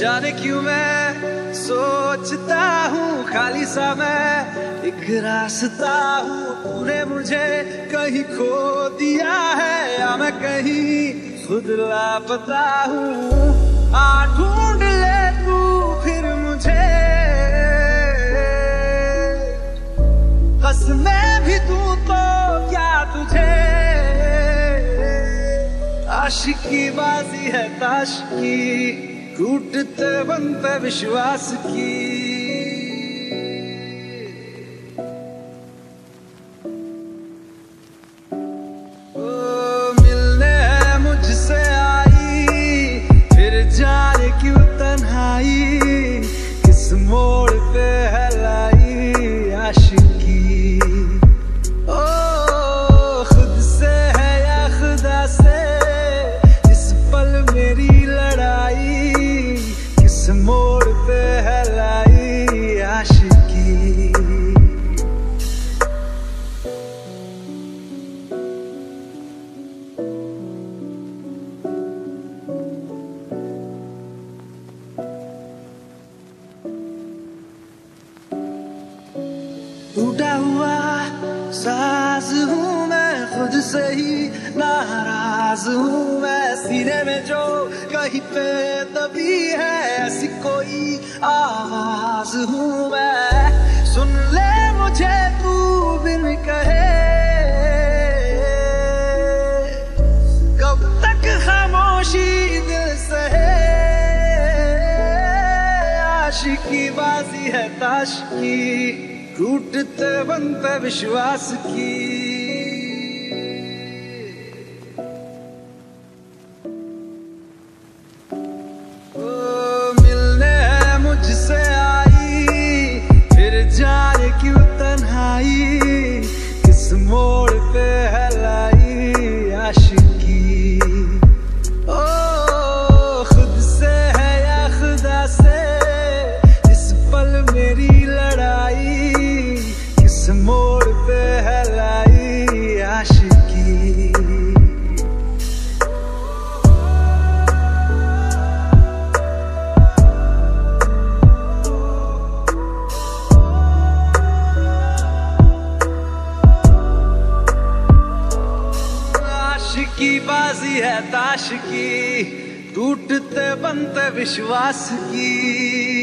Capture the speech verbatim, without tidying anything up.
जाने क्यों मैं सोचता हूँ खाली सा मैं एक रास्ता हूँ। तूने मुझे कहीं खो दिया है या मैं कहीं खुद लापता हूँ। आ ढूंढ ले तू फिर मुझे, कसमें भी दूं तो क्या तुझे। आशिकी बाजी है ताश की, टूटते बनते विश्वास की। ओ मिलने है मुझसे आई, फिर जाने क्यों तन्हाई। किस मोड़ पे है लाई आशिकी। ओ खुद से है या खुदा से, इस पल मेरी लड़ाई। किस मोड़ पे है लाई आशिकी। टूटा हुआ साज हूँ मैं, खुद से ही नाराज हूँ मैं। सीने में जो कहीं पे दबी है ऐसी कोई आवाज हूँ मैं। सुन ले मुझे तू बिन कहे, कब तक खामोशी दिल सहे। आशिकी बाजी है ताश की, टूटते बनते विश्वास की। ओ मिलने है मुझसे आई, फिर जाने क्यों तन्हाई। किस मोड़ पे है लाई आशिकी। ओ खुद से है या खुदा से, इस पल मेरी लड़ाई। किस मोड़ पे है लाई आशिकी। आशिकी बाजी है ताश की, टूटते बनते विश्वास की।